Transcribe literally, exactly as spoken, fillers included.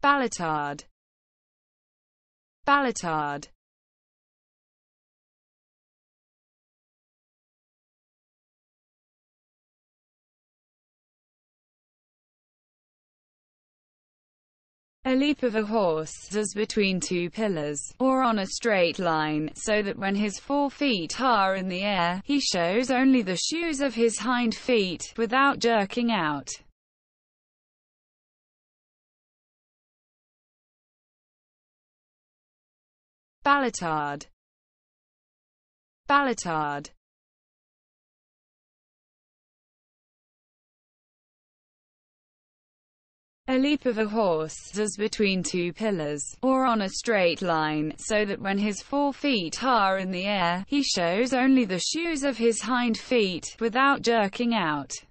Ballotade. Ballotade. A leap of a horse does between two pillars, or on a straight line, so that when his four feet are in the air, he shows only the shoes of his hind feet, without jerking out. Ballotade. Ballotade. A leap of a horse does between two pillars, or on a straight line, so that when his four feet are in the air, he shows only the shoes of his hind feet, without jerking out.